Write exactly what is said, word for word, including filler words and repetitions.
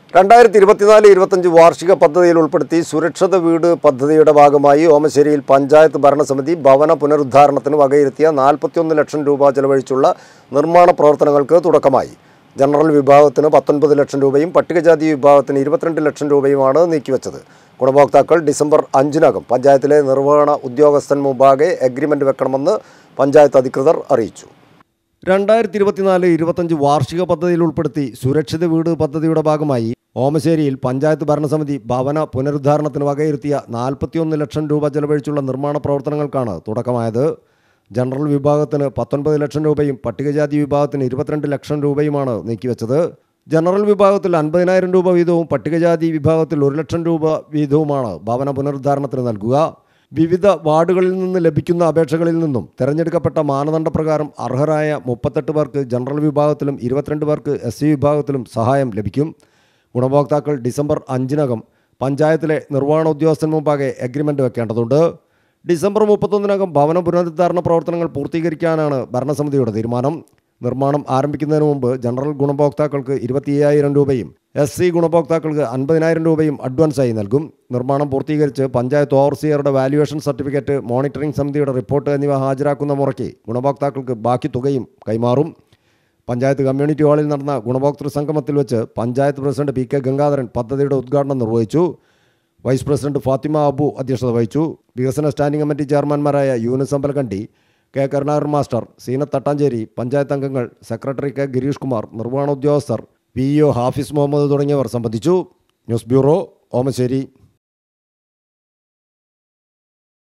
രണ്ടായിരത്തി ഇരുപത്തിനാല് ഇരുപത്തഞ്ച് വാർഷിക പദ്ധതിയിൽ ഉൾപ്പെടുത്തി സുരക്ഷിത വീട് പദ്ധതിയുടെ ഭാഗമായി ഓമശ്ശേരിയിൽ പഞ്ചായത്ത് ഭരണസമിതി ഭവന പുനരുദ്ധാരണത്തിന് വകയിരുത്തിയ നാൽപ്പത്തിയൊന്ന് ലക്ഷം രൂപ ചെലവഴിച്ചുള്ള നിർമ്മാണ പ്രവർത്തനങ്ങൾക്ക് തുടക്കമായി. ജനറൽ വിഭാഗത്തിന് പത്തൊൻപത് ലക്ഷം രൂപയും പട്ടികജാതി വിഭാഗത്തിന് ഇരുപത്തിരണ്ട് ലക്ഷം രൂപയുമാണ് നീക്കിവെച്ചത്. ഗുണഭോക്താക്കൾ ഡിസംബർ അഞ്ചിനകം പഞ്ചായത്തിലെ നിർവഹണ ഉദ്യോഗസ്ഥൻ മുമ്പാകെ എഗ്രിമെന്റ് വെക്കണമെന്ന് പഞ്ചായത്ത് അധികൃതർ അറിയിച്ചു. രണ്ടായിരത്തി ഇരുപത്തിനാല് ഇരുപത്തഞ്ച് വാർഷിക പദ്ധതിയിൽ ഉൾപ്പെടുത്തി സുരക്ഷിത വീട് പദ്ധതിയുടെ ഭാഗമായി ഓമശ്ശേരിയിൽ പഞ്ചായത്ത് ഭരണസമിതി ഭവന പുനരുദ്ധാരണത്തിന് വകയിരുത്തിയ നാൽപ്പത്തിയൊന്ന് ലക്ഷം രൂപ ചെലവഴിച്ചുള്ള നിർമ്മാണ പ്രവർത്തനങ്ങൾക്കാണ് തുടക്കമായത്. ജനറൽ വിഭാഗത്തിന് പത്തൊൻപത് ലക്ഷം രൂപയും പട്ടികജാതി വിഭാഗത്തിന് ഇരുപത്തിരണ്ട് ലക്ഷം രൂപയുമാണ് നീക്കിവെച്ചത്. ജനറൽ വിഭാഗത്തിൽ അൻപതിനായിരം രൂപ വീതവും പട്ടികജാതി വിഭാഗത്തിൽ ഒരു ലക്ഷം രൂപ വീതവുമാണ് ഭവന പുനരുദ്ധാരണത്തിന് നൽകുക. വിവിധ വാർഡുകളിൽ നിന്ന് ലഭിക്കുന്ന അപേക്ഷകളിൽ നിന്നും തിരഞ്ഞെടുക്കപ്പെട്ട മാനദണ്ഡപ്രകാരം അർഹരായ മുപ്പത്തെട്ട് പേർക്ക് ജനറൽ വിഭാഗത്തിലും ഇരുപത്തിരണ്ട് പേർക്ക് എസ് സി വിഭാഗത്തിലും സഹായം ലഭിക്കും. ഗുണഭോക്താക്കൾ ഡിസംബർ അഞ്ചിനകം പഞ്ചായത്തിലെ നിർവഹണ ഉദ്യോഗസ്ഥൻ മുമ്പാകെ എഗ്രിമെൻ്റ് വെക്കേണ്ടതുണ്ട്. ഡിസംബർ മുപ്പത്തൊന്നിനകം ഭവന പുനരുദ്ധാരണ പ്രവർത്തനങ്ങൾ പൂർത്തീകരിക്കാനാണ് ഭരണസമിതിയുടെ തീരുമാനം. നിർമ്മാണം ആരംഭിക്കുന്നതിന് മുമ്പ് ജനറൽ ഗുണഭോക്താക്കൾക്ക് ഇരുപത്തി അയ്യായിരം രൂപയും എസ് സി ഗുണഭോക്താക്കൾക്ക് അൻപതിനായിരം രൂപയും അഡ്വാൻസായി നൽകും. നിർമ്മാണം പൂർത്തീകരിച്ച് പഞ്ചായത്ത് ഓവർസിയറുടെ വാല്യുവേഷൻ സർട്ടിഫിക്കറ്റ്, മോണിറ്ററിംഗ് സമിതിയുടെ റിപ്പോർട്ട് എന്നിവ ഹാജരാക്കുന്ന മുറയ്ക്ക് ഗുണഭോക്താക്കൾക്ക് ബാക്കി തുകയും കൈമാറും. പഞ്ചായത്ത് കമ്മ്യൂണിറ്റി ഹാളിൽ നടന്ന ഗുണഭോക്തൃ സംഗമത്തിൽ വെച്ച് panchayat president P K Gangadharan പദ്ധതിയുടെ ഉദ്ഘാടനം നിർവഹിച്ചു. വൈസ് പ്രസിഡന്റ് ഫാത്തിമ അബു അധ്യക്ഷത വഹിച്ചു. വികസന സ്റ്റാൻഡിംഗ് കമ്മിറ്റി ചെയർമാൻമാരായ യൂനുസ് അമ്പലക്കണ്ടി, കെ കരുണാകരൻ മാസ്റ്റർ, സീനത്ത് തട്ടാഞ്ചേരി, പഞ്ചായത്ത് അംഗങ്ങൾ, സെക്രട്ടറി കെ ഗിരീഷ് കുമാർ, നിർവഹണ ഉദ്യോഗസ്ഥർ, P E O Hafis Muhammad തുടങ്ങിയവർ സംബന്ധിച്ചു. News bureau, Omassery.